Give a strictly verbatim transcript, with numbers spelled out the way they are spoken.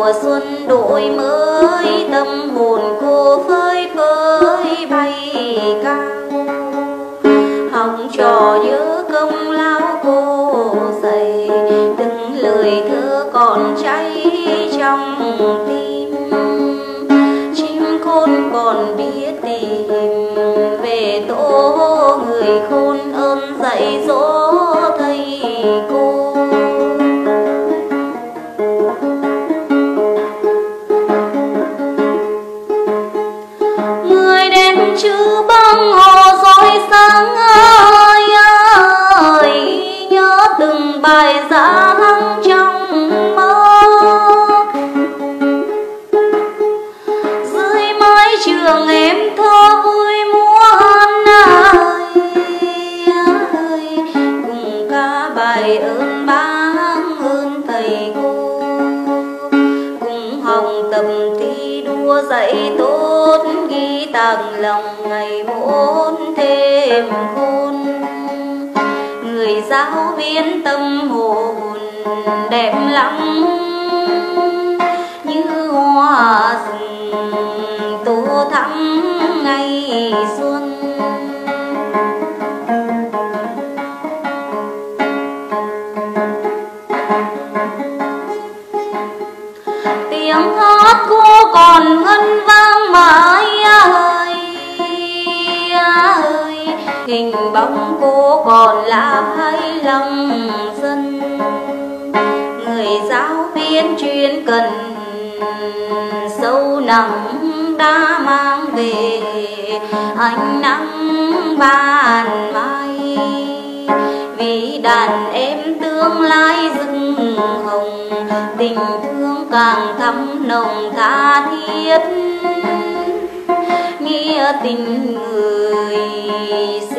mùa xuân đổi mới, tâm hồn cô phơi phới bay cao. Học trò nhớ công lao cô dạy, từng lời thơ còn cháy trong tim. Chim khôn còn biết tìm về tổ người khôn ơn dạy dỗ thầy cô. Người đêm chữ băng hồ soi sáng ơi ơi, nhớ từng bài giảng trong mơ. Dưới mái trường em thơ vui múa hát ơi ơi, cùng ca bài ơn bác ơn thầy cô, cùng học tập thi đua dạy tốt, ghi tặng lòng ngày bốn thêm khôn. Người giáo viên tâm hồn đẹp lắm như hoa rừng tô thắm ngày xuân. Tiếng hát cô còn ngân vang mãi ơi ơi, hình bóng cô còn lại lòng dân. Người giáo viên chuyên cần sâu nắng đã mang về ánh nắng ban mai. Vì đàn em tương lai rừng hồng, tình thương càng thắm nồng tha thiết. Nghĩa tình người